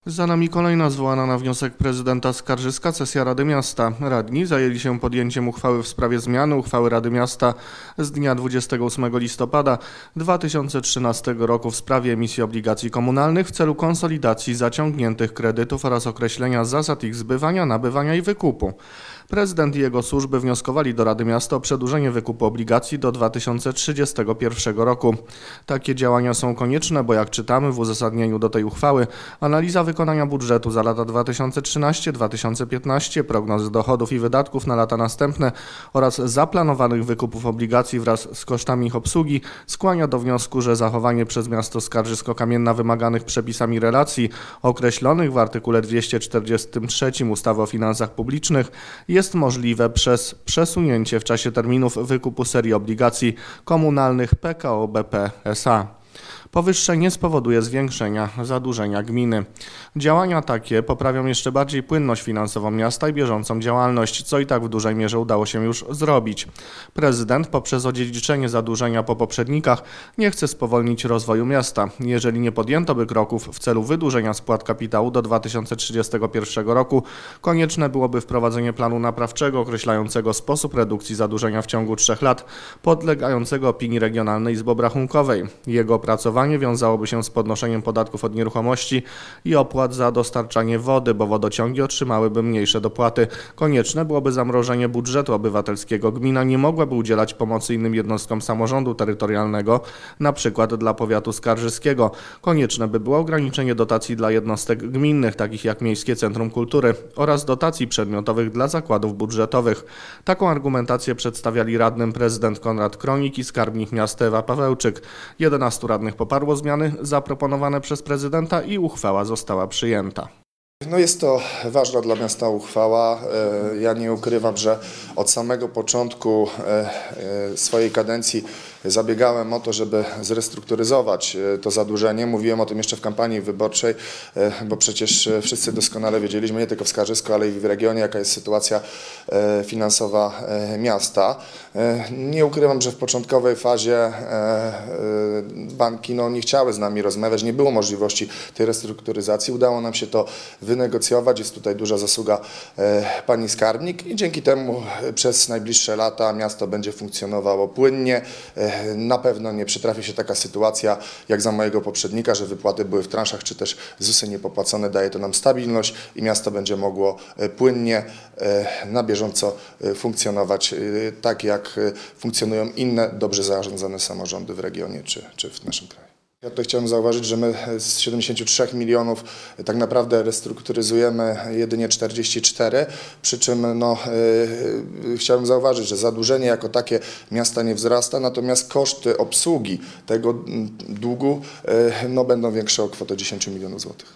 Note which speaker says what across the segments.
Speaker 1: Za nami kolejna zwołana na wniosek prezydenta Skarżyska sesja Rady Miasta. Radni zajęli się podjęciem uchwały w sprawie zmiany uchwały Rady Miasta z dnia 28 listopada 2013 roku w sprawie emisji obligacji komunalnych w celu konsolidacji zaciągniętych kredytów oraz określenia zasad ich zbywania, nabywania i wykupu. Prezydent i jego służby wnioskowali do Rady Miasta o przedłużenie wykupu obligacji do 2031 roku. Takie działania są konieczne, bo jak czytamy w uzasadnieniu do tej uchwały, analiza wykonania budżetu za lata 2013-2015, prognozy dochodów i wydatków na lata następne oraz zaplanowanych wykupów obligacji wraz z kosztami ich obsługi skłania do wniosku, że zachowanie przez miasto Skarżysko-Kamienna wymaganych przepisami relacji określonych w artykule 243 ustawy o finansach publicznych jest możliwe przez przesunięcie w czasie terminów wykupu serii obligacji komunalnych PKO BP S.A. Powyższe nie spowoduje zwiększenia zadłużenia gminy. Działania takie poprawią jeszcze bardziej płynność finansową miasta i bieżącą działalność, co i tak w dużej mierze udało się już zrobić. Prezydent poprzez odziedziczenie zadłużenia po poprzednikach nie chce spowolnić rozwoju miasta. Jeżeli nie podjęto by kroków w celu wydłużenia spłat kapitału do 2031 roku, konieczne byłoby wprowadzenie planu naprawczego określającego sposób redukcji zadłużenia w ciągu 3 lat, podlegającego opinii Regionalnej Izby Obrachunkowej. Jego opracowanie wiązałoby się z podnoszeniem podatków od nieruchomości i opłat za dostarczanie wody, bo wodociągi otrzymałyby mniejsze dopłaty. Konieczne byłoby zamrożenie budżetu obywatelskiego. Gmina nie mogłaby udzielać pomocy innym jednostkom samorządu terytorialnego, na przykład dla powiatu skarżyskiego. Konieczne by było ograniczenie dotacji dla jednostek gminnych, takich jak Miejskie Centrum Kultury, oraz dotacji przedmiotowych dla zakładów budżetowych. Taką argumentację przedstawiali radnym prezydent Konrad Kronik i skarbnik miasta Ewa Pawełczyk. 11 radnych poparło zmiany zaproponowane przez prezydenta i uchwała została przyjęta.
Speaker 2: Jest to ważna dla miasta uchwała. Ja nie ukrywam, że od samego początku swojej kadencji zabiegałem o to, żeby zrestrukturyzować to zadłużenie. Mówiłem o tym jeszcze w kampanii wyborczej, bo przecież wszyscy doskonale wiedzieliśmy, nie tylko w Skarżysku, ale i w regionie, jaka jest sytuacja finansowa miasta. Nie ukrywam, że w początkowej fazie banki nie chciały z nami rozmawiać, nie było możliwości tej restrukturyzacji. Udało nam się to wynegocjować. Jest tutaj duża zasługa pani skarbnik i dzięki temu przez najbliższe lata miasto będzie funkcjonowało płynnie. Na pewno nie przytrafi się taka sytuacja jak za mojego poprzednika, że wypłaty były w transzach, czy też ZUS-y niepopłacone. Daje to nam stabilność i miasto będzie mogło płynnie, na bieżąco funkcjonować tak, jak funkcjonują inne dobrze zarządzane samorządy w regionie czy w naszym kraju. Ja tutaj chciałem zauważyć, że my z 73 milionów tak naprawdę restrukturyzujemy jedynie 44, przy czym chciałem zauważyć, że zadłużenie jako takie miasta nie wzrasta, natomiast koszty obsługi tego długu będą większe o kwotę 10 milionów złotych.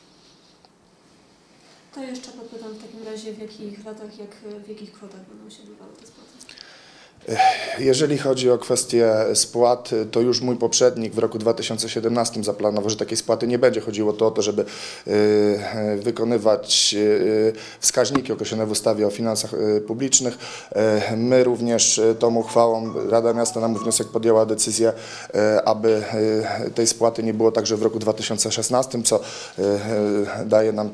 Speaker 3: To jeszcze podpytam w takim razie, w jakich latach, w jakich kwotach będą się odbywały te spłaty?
Speaker 2: Jeżeli chodzi o kwestię spłat, to już mój poprzednik w roku 2017 zaplanował, że takiej spłaty nie będzie. Chodziło o to, żeby wykonywać wskaźniki określone w ustawie o finansach publicznych. My również tą uchwałą, Rada Miasta na mój wniosek podjęła decyzję, aby tej spłaty nie było także w roku 2016, co daje nam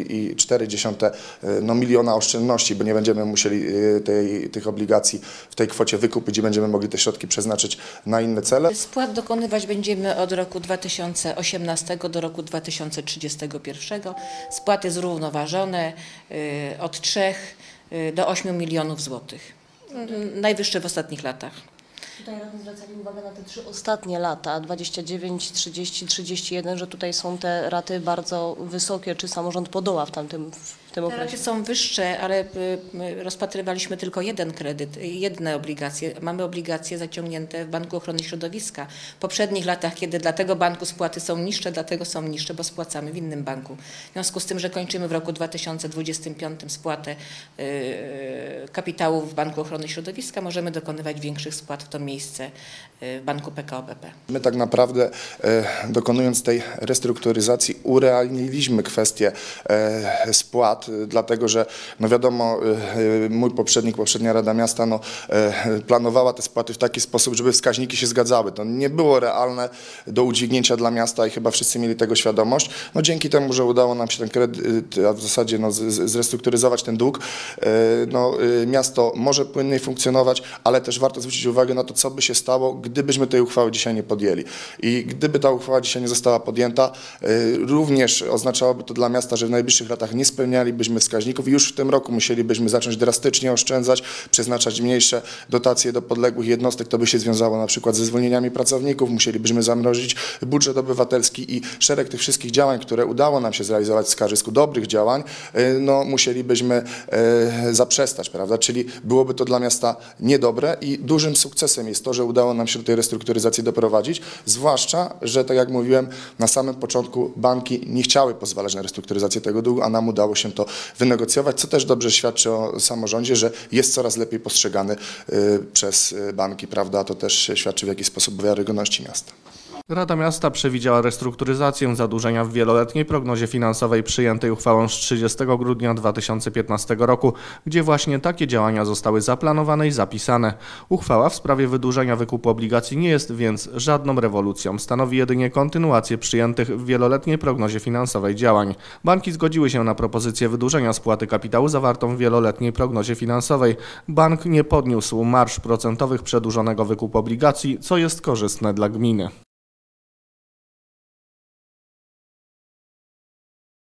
Speaker 2: 4,4 miliona oszczędności, bo nie będziemy musieli tych obligacji w tej kwocie wykupić i będziemy mogli te środki przeznaczyć na inne cele.
Speaker 4: Spłat dokonywać będziemy od roku 2018 do roku 2031. Spłaty zrównoważone od 3 do 8 milionów złotych. Najwyższe w ostatnich latach.
Speaker 5: Tutaj radni zwracali uwagę na te 3 ostatnie lata, 29, 30, 31, że tutaj są te raty bardzo wysokie. Czy samorząd podoła w tym okresie?
Speaker 4: Te raty są wyższe, ale rozpatrywaliśmy tylko jeden kredyt, jedne obligacje. Mamy obligacje zaciągnięte w Banku Ochrony Środowiska. W poprzednich latach, kiedy dla tego banku spłaty są niższe, dlatego są niższe, bo spłacamy w innym banku. W związku z tym, że kończymy w roku 2025 spłatę kapitału w Banku Ochrony Środowiska, możemy dokonywać większych spłat w to miejsce w Banku PKO BP.
Speaker 2: My tak naprawdę dokonując tej restrukturyzacji urealniliśmy kwestię spłat lat, dlatego że no wiadomo, mój poprzednia Rada Miasta planowała te spłaty w taki sposób, żeby wskaźniki się zgadzały. To nie było realne do udźwignięcia dla miasta i chyba wszyscy mieli tego świadomość. No dzięki temu, że udało nam się ten kredyt, a w zasadzie zrestrukturyzować ten dług, miasto może płynniej funkcjonować, ale też warto zwrócić uwagę na to, co by się stało, gdybyśmy tej uchwały dzisiaj nie podjęli. I gdyby ta uchwała dzisiaj nie została podjęta, również oznaczałoby to dla miasta, że w najbliższych latach nie spełnialibyśmy wskaźników i już w tym roku musielibyśmy zacząć drastycznie oszczędzać, przeznaczać mniejsze dotacje do podległych jednostek. To by się wiązało na przykład ze zwolnieniami pracowników, musielibyśmy zamrozić budżet obywatelski i szereg tych wszystkich działań, które udało nam się zrealizować w Skarżysku, dobrych działań, musielibyśmy zaprzestać, prawda? Czyli byłoby to dla miasta niedobre i dużym sukcesem jest to, że udało nam się do tej restrukturyzacji doprowadzić, zwłaszcza, że tak jak mówiłem, na samym początku banki nie chciały pozwalać na restrukturyzację tego długu, a nam udało się to wynegocjować, co też dobrze świadczy o samorządzie, że jest coraz lepiej postrzegany przez banki, prawda? To też świadczy w jakiś sposób o wiarygodności miasta.
Speaker 1: Rada Miasta przewidziała restrukturyzację zadłużenia w wieloletniej prognozie finansowej przyjętej uchwałą z 30 grudnia 2015 roku, gdzie właśnie takie działania zostały zaplanowane i zapisane. Uchwała w sprawie wydłużenia wykupu obligacji nie jest więc żadną rewolucją, stanowi jedynie kontynuację przyjętych w wieloletniej prognozie finansowej działań. Banki zgodziły się na propozycję wydłużenia spłaty kapitału zawartą w wieloletniej prognozie finansowej. Bank nie podniósł marż procentowych przedłużonego wykupu obligacji, co jest korzystne dla gminy.